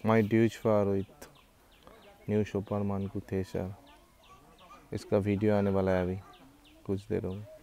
My dudes for with new super मानकू थेसर, इसका वीडियो आने वाला है अभी कुछ देरों में।